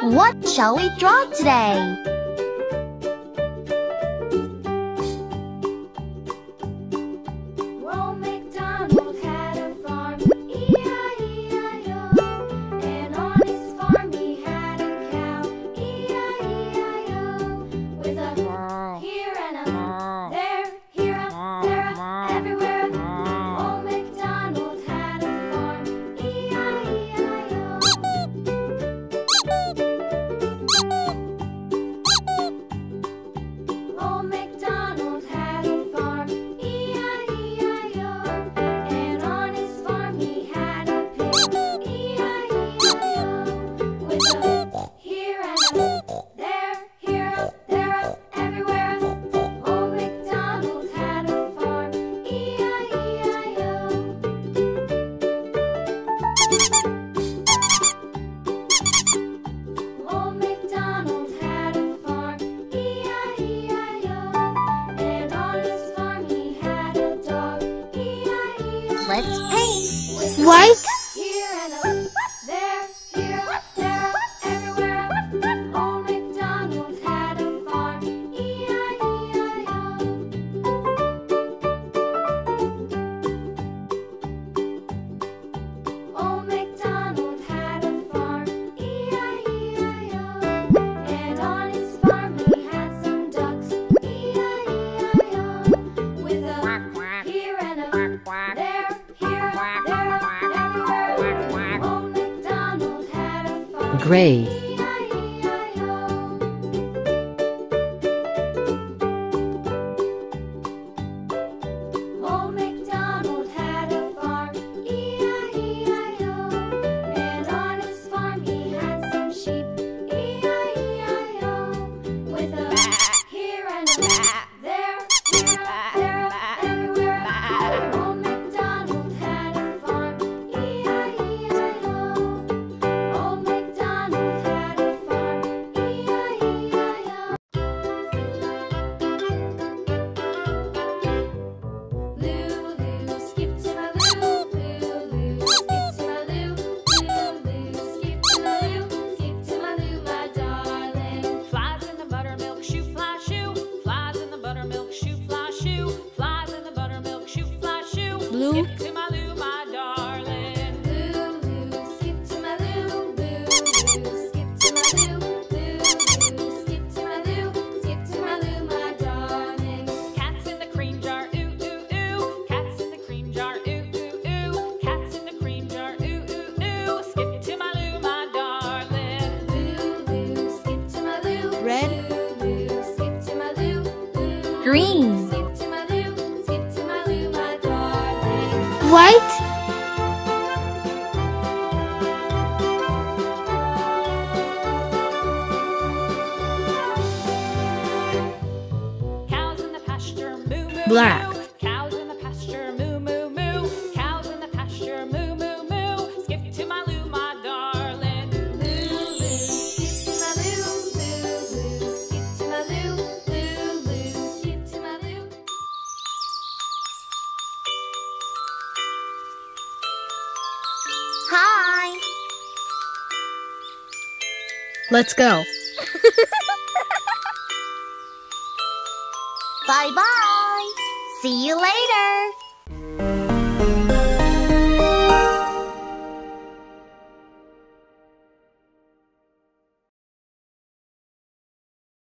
What shall we draw today? Old MacDonald had a farm, E-I-E-I-O. And on his farm he had a cow, E-I-E-I-O. With a here and a there, here a, there a, everywhere a. Old MacDonald had a farm, E-I-E-I-O. Old MacDonald had a farm, E-I-E-I-O. And on his farm he had a pig, E-I-E-I-O. With a here and a there, here a, there a, everywhere a. Old MacDonald had a farm, E-I-E-I-O. Old MacDonald had a farm, E-I-E-I-O. And on his farm he had a dog, E-I-E-I-O. Let's paint. White, Here and a there, here a, there a, everywhere a. Old MacDonald had a farm, E-I-E-I-O. Old MacDonald had a farm, E-I-E-I-O. And on his farm he had some ducks, E-I-E-I-O. With a here and a there, here a, there a, everywhere a. Old MacDonald had a farm, Gray, E-I-E-I-O. Old MacDonald had a farm, E-I-E-I-O. And on his farm he had some sheep, E-I-E-I-O. With a here and a there, here a, there a, everywhere a. Old MacDonald had a farm, E-I-E-I-O. Old MacDonald had a farm, E-I-E-I-O. Lulu, skip to my Lou, Lulu, skip to my Lou, Lulu, skip to my Lou, skip to my Lou, my darling. Flies in the buttermilk shoe fly shoe. Flies in the buttermilk shoe fly shoe. Flies in the buttermilk shoe fly shoe. Blue. Skip to my Lou, my darling. Lulu, skip to my Lou, Lulu, skip to my Lou, Lulu, skip to my Lou, skip to my Lou, my darling. Cats in the cream jar, ooh ooh ooh. Cats in the cream jar, ooh ooh ooh. Cats in the cream jar, ooh ooh ooh. Skip to my Lou, my darling. Lulu, skip to my Lou, Red. Lulu, skip to my Lou, Lulu, Green. skip to my Lou, skip to my Lou, my darling. white, Cows in the pasture, moo moo Black. moo. Cows in the pasture, moo moo moo. Cows in the pasture, moo moo moo. Skip to my Lou, my darling. Lulu, skip to my Lou, Lulu, skip to my Lou, Lulu, skip to my Lou. Hi. let's go. Bye-bye. See you later.